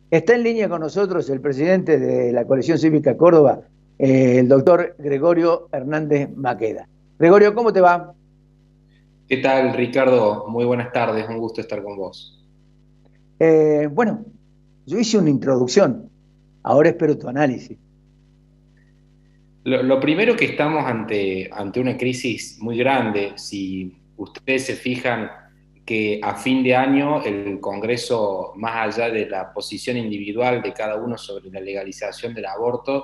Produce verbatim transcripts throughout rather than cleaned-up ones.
Está en línea con nosotros el presidente de la Coalición Cívica Córdoba, eh, el doctor Gregorio Hernández Maqueda. Gregorio, ¿cómo te va? ¿Qué tal, Ricardo? Muy buenas tardes, un gusto estar con vos. Eh, bueno, yo hice una introducción, ahora espero tu análisis. Lo, lo primero que estamos ante, ante una crisis muy grande. Si ustedes se fijan que a fin de año el Congreso, más allá de la posición individual de cada uno sobre la legalización del aborto,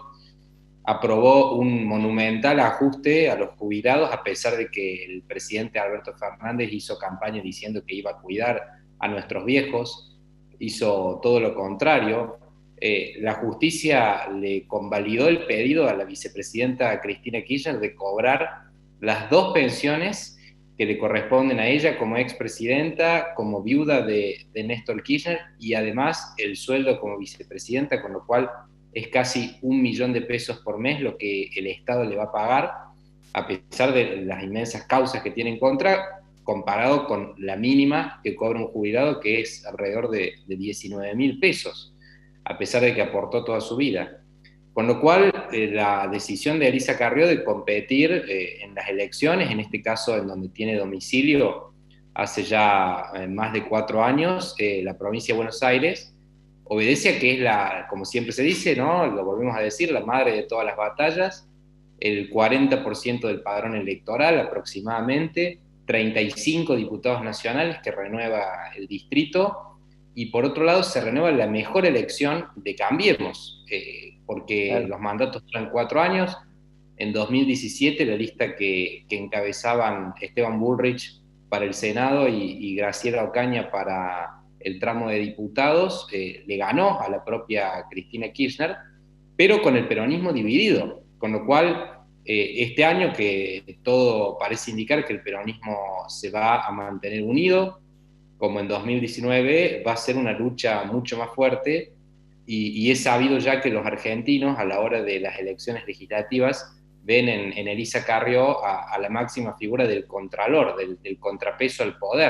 aprobó un monumental ajuste a los jubilados, a pesar de que el presidente Alberto Fernández hizo campaña diciendo que iba a cuidar a nuestros viejos, hizo todo lo contrario. Eh, la justicia le convalidó el pedido a la vicepresidenta Cristina Kirchner de cobrar las dos pensiones que le corresponden a ella como expresidenta, como viuda de, de Néstor Kirchner, y además el sueldo como vicepresidenta, con lo cual es casi un millón de pesos por mes lo que el Estado le va a pagar, a pesar de las inmensas causas que tiene en contra, comparado con la mínima que cobra un jubilado, que es alrededor de, de diecinueve mil pesos, a pesar de que aportó toda su vida. Con lo cual, eh, la decisión de Elisa Carrió de competir eh, en las elecciones, en este caso en donde tiene domicilio hace ya eh, más de cuatro años, eh, la provincia de Buenos Aires, obedece a que es la, como siempre se dice, ¿no? Lo volvemos a decir, la madre de todas las batallas, el cuarenta por ciento del padrón electoral aproximadamente, treinta y cinco diputados nacionales que renueva el distrito, y por otro lado se renueva la mejor elección de Cambiemos, eh, porque Claro. los mandatos duran cuatro años. En dos mil diecisiete la lista que, que encabezaban Esteban Bullrich para el Senado y, y Graciela Ocaña para el tramo de diputados, eh, le ganó a la propia Cristina Kirchner, pero con el peronismo dividido, con lo cual eh, este año que todo parece indicar que el peronismo se va a mantener unido, como en dos mil diecinueve, va a ser una lucha mucho más fuerte, y, y es sabido ya que los argentinos a la hora de las elecciones legislativas ven en, en Elisa Carrió a, a, la máxima figura del contralor, del, del contrapeso al poder.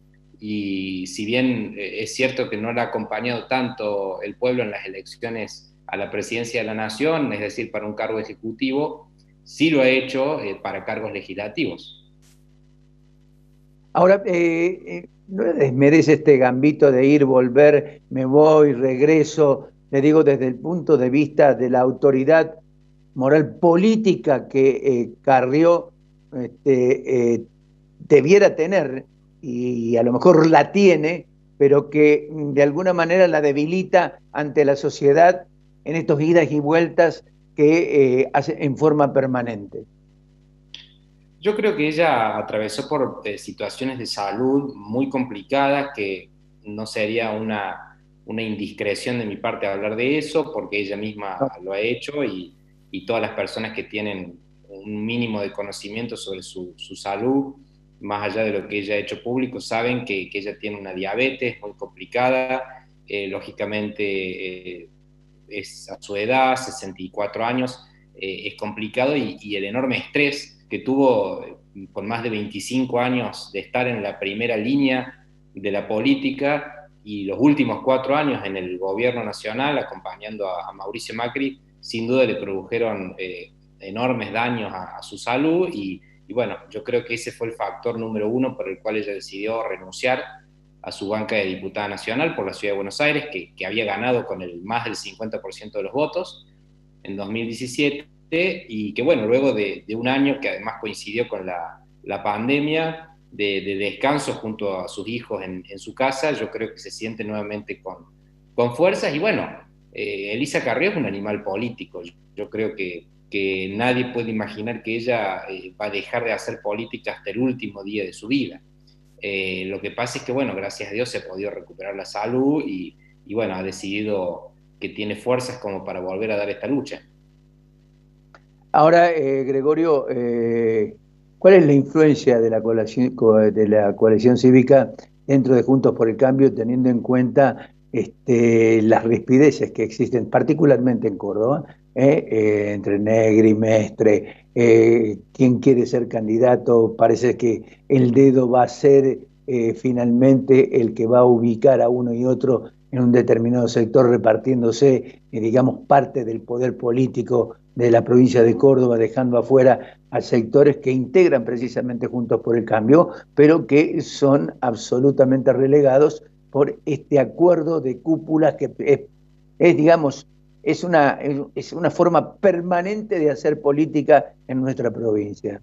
Y si bien eh, es cierto que no le ha acompañado tanto el pueblo en las elecciones a la presidencia de la nación, es decir, para un cargo ejecutivo, sí lo ha hecho eh, para cargos legislativos. Ahora, eh, eh, no desmerece este gambito de ir, volver, me voy, regreso, le digo desde el punto de vista de la autoridad moral política que eh, Carrió este, eh, debiera tener, y a lo mejor la tiene, pero que mm, de alguna manera la debilita ante la sociedad en estos idas y vueltas que eh, hace en forma permanente. Yo creo que ella atravesó por eh, situaciones de salud muy complicadas, que no sería una, una indiscreción de mi parte hablar de eso, porque ella misma No, lo ha hecho, y, y todas las personas que tienen un mínimo de conocimiento sobre su, su salud, más allá de lo que ella ha hecho público, saben que, que ella tiene una diabetes muy complicada. Eh, lógicamente, eh, es a su edad, sesenta y cuatro años, eh, es complicado, y, y, el enorme estrés que tuvo eh, con más de veinticinco años de estar en la primera línea de la política, y los últimos cuatro años en el gobierno nacional acompañando a, a Mauricio Macri, sin duda le produjeron eh, enormes daños a, a su salud, y, y bueno, yo creo que ese fue el factor número uno por el cual ella decidió renunciar a su banca de diputada nacional por la Ciudad de Buenos Aires, que, que había ganado con el más del cincuenta por ciento de los votos en dos mil diecisiete, y que bueno, luego de, de un año que además coincidió con la, la pandemia, de, de, descanso junto a sus hijos en, en, su casa, yo creo que se siente nuevamente con, con fuerzas. Y bueno, eh, Elisa Carrió es un animal político. Yo, yo creo que, que nadie puede imaginar que ella eh, va a dejar de hacer política hasta el último día de su vida. Eh, lo que pasa es que, bueno, gracias a Dios se ha podido recuperar la salud, y, y bueno, ha decidido que tiene fuerzas como para volver a dar esta lucha. ahora, eh, Gregorio, eh, ¿cuál es la influencia de la coalición, de la coalición cívica dentro de Juntos por el Cambio, teniendo en cuenta este, las rispideces que existen, particularmente en Córdoba, eh, eh, entre Negri, Mestre, eh, quién quiere ser candidato? Parece que el dedo va a ser eh, finalmente el que va a ubicar a uno y otro en un determinado sector repartiéndose, eh, digamos, parte del poder político de la provincia de Córdoba, dejando afuera a sectores que integran precisamente Juntos por el Cambio, pero que son absolutamente relegados por este acuerdo de cúpulas que es, es digamos, es una, es una forma permanente de hacer política en nuestra provincia.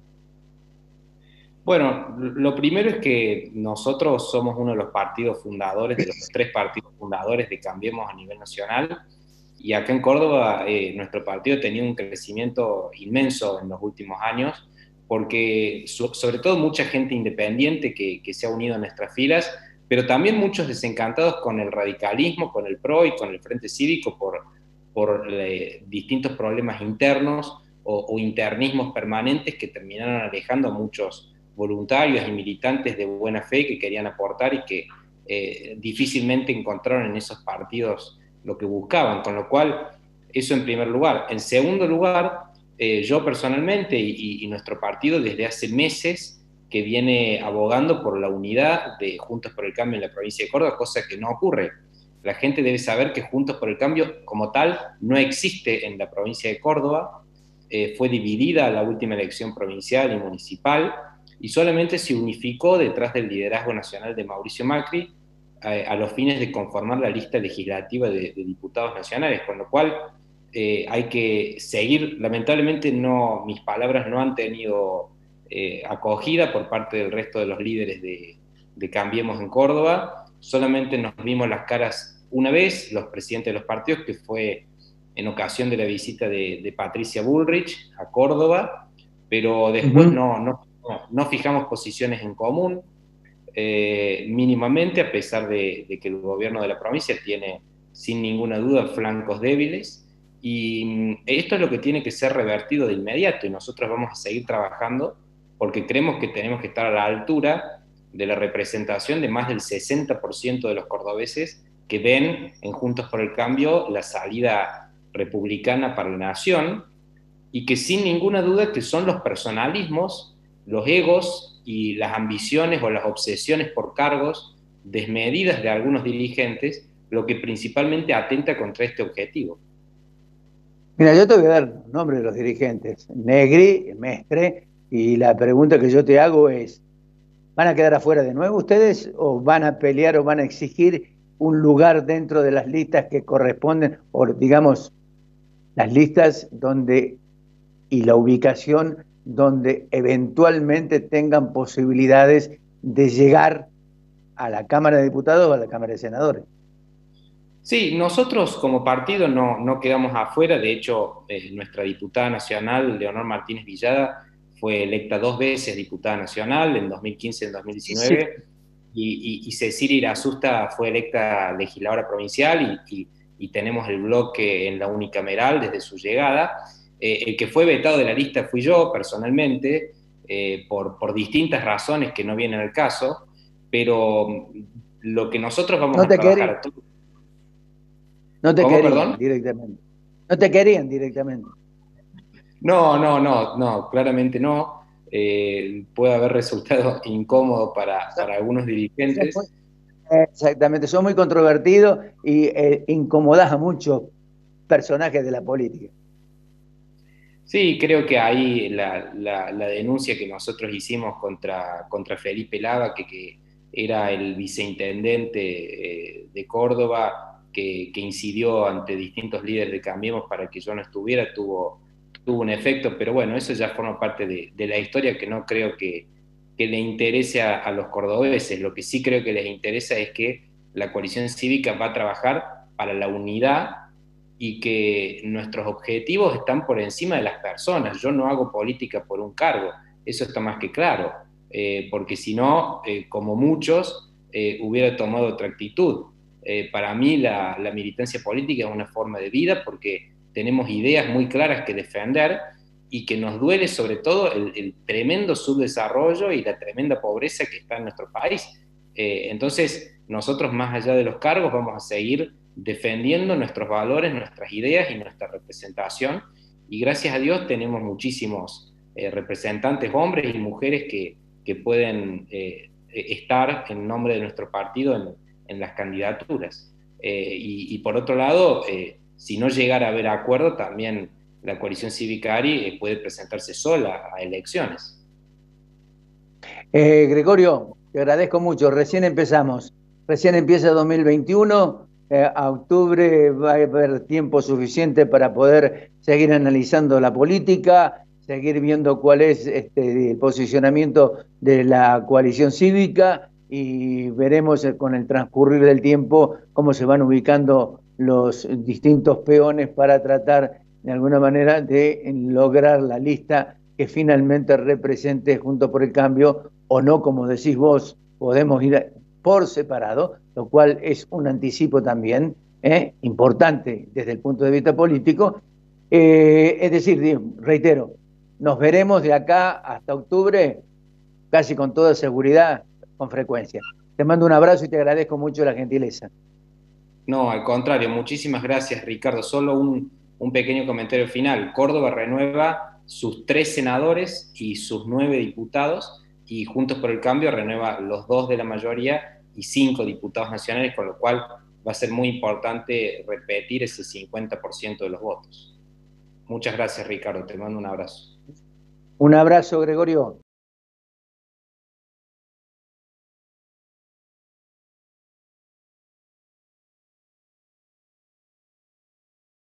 Bueno, lo primero es que nosotros somos uno de los partidos fundadores, de los tres partidos fundadores de Cambiemos a nivel nacional, y acá en Córdoba eh, nuestro partido ha tenido un crecimiento inmenso en los últimos años, porque so, sobre todo mucha gente independiente que, que se ha unido a nuestras filas, pero también muchos desencantados con el radicalismo, con el P R O y con el Frente Cívico por, por eh, distintos problemas internos o, o internismos permanentes que terminaron alejando a muchos voluntarios y militantes de buena fe que querían aportar y que eh, difícilmente encontraron en esos partidos lo que buscaban, con lo cual, eso en primer lugar. En segundo lugar, eh, yo personalmente y, y nuestro partido desde hace meses que viene abogando por la unidad de Juntos por el Cambio en la provincia de Córdoba, cosa que no ocurre. La gente debe saber que Juntos por el Cambio como tal no existe en la provincia de Córdoba, eh, fue dividida la última elección provincial y municipal, y solamente se unificó detrás del liderazgo nacional de Mauricio Macri a, a los fines de conformar la lista legislativa de, de diputados nacionales, con lo cual eh, hay que seguir, lamentablemente no, mis palabras no han tenido eh, acogida por parte del resto de los líderes de, de Cambiemos en Córdoba, solamente nos vimos las caras una vez, los presidentes de los partidos, que fue en ocasión de la visita de, de Patricia Bullrich a Córdoba, pero después uh-huh. no, no, no fijamos posiciones en común, eh, mínimamente, a pesar de, de que el gobierno de la provincia tiene sin ninguna duda flancos débiles, y esto es lo que tiene que ser revertido de inmediato, y nosotros vamos a seguir trabajando porque creemos que tenemos que estar a la altura de la representación de más del sesenta por ciento de los cordobeses que ven en Juntos por el Cambio la salida republicana para la nación, y que sin ninguna duda que son los personalismos, los egos y las ambiciones o las obsesiones por cargos desmedidas de algunos dirigentes lo que principalmente atenta contra este objetivo. Mira, yo te voy a dar los nombres de los dirigentes, Negri, Mestre, y la pregunta que yo te hago es, ¿van a quedar afuera de nuevo ustedes o van a pelear o van a exigir un lugar dentro de las listas que corresponden, o digamos, las listas donde y la ubicación donde eventualmente tengan posibilidades de llegar a la Cámara de Diputados o a la Cámara de Senadores? Sí, nosotros como partido no, no quedamos afuera, de hecho eh, nuestra diputada nacional, Leonor Martínez Villada, fue electa dos veces diputada nacional, en dos mil quince y en dos mil diecinueve, sí. y, y, y Cecilia Irazusta fue electa legisladora provincial, y, y, y tenemos el bloque en la unicameral desde su llegada. Eh, el que fue vetado de la lista fui yo personalmente, eh, por, por distintas razones que no vienen al caso, pero lo que nosotros vamos no a trabajar querí. a todos. No te ¿Cómo, querían perdón? directamente. No te querían directamente. No, no, no, no, claramente no. Eh, puede haber resultado incómodo para, para algunos dirigentes. Exactamente, son muy controvertidos y eh, incomodas a muchos personajes de la política. Sí, creo que ahí la, la, la denuncia que nosotros hicimos contra, contra Felipe Lava, que, que era el viceintendente eh, de Córdoba, que, que incidió ante distintos líderes de Cambiemos para que yo no estuviera, tuvo, tuvo un efecto, pero bueno, eso ya forma parte de, de la historia que no creo que, que le interese a, a los cordobeses. Lo que sí creo que les interesa es que la coalición cívica va a trabajar para la unidad y que nuestros objetivos están por encima de las personas. Yo no hago política por un cargo, eso está más que claro, eh, porque si no, eh, como muchos, eh, hubiera tomado otra actitud. Eh, para mí la, la militancia política es una forma de vida porque tenemos ideas muy claras que defender y que nos duele sobre todo el, el tremendo subdesarrollo y la tremenda pobreza que está en nuestro país. Eh, entonces, nosotros más allá de los cargos vamos a seguir defendiendo nuestros valores, nuestras ideas y nuestra representación, y gracias a Dios tenemos muchísimos eh, representantes, hombres y mujeres que, que pueden eh, estar en nombre de nuestro partido en, en las candidaturas. Eh, y, y, por otro lado, eh, si no llegara a haber acuerdo, también la coalición cívica ARI eh, puede presentarse sola a elecciones. Eh, Gregorio, te agradezco mucho. Recién empezamos. Recién empieza dos mil veintiuno. Eh, a octubre va a haber tiempo suficiente para poder seguir analizando la política, seguir viendo cuál es este, el posicionamiento de la coalición cívica y veremos eh, con el transcurrir del tiempo cómo se van ubicando los distintos peones para tratar de alguna manera de lograr la lista que finalmente represente Juntos por el Cambio o no, como decís vos, podemos ir por separado, lo cual es un anticipo también ¿eh? importante desde el punto de vista político. Eh, es decir, reitero, nos veremos de acá hasta octubre casi con toda seguridad, con frecuencia. Te mando un abrazo y te agradezco mucho la gentileza. No, al contrario, muchísimas gracias, Ricardo. Solo un, un pequeño comentario final. Córdoba renueva sus tres senadores y sus nueve diputados, y Juntos por el Cambio renueva los dos de la mayoría y cinco diputados nacionales, con lo cual va a ser muy importante repetir ese cincuenta por ciento de los votos. Muchas gracias, Ricardo. Te mando un abrazo. Un abrazo, Gregorio.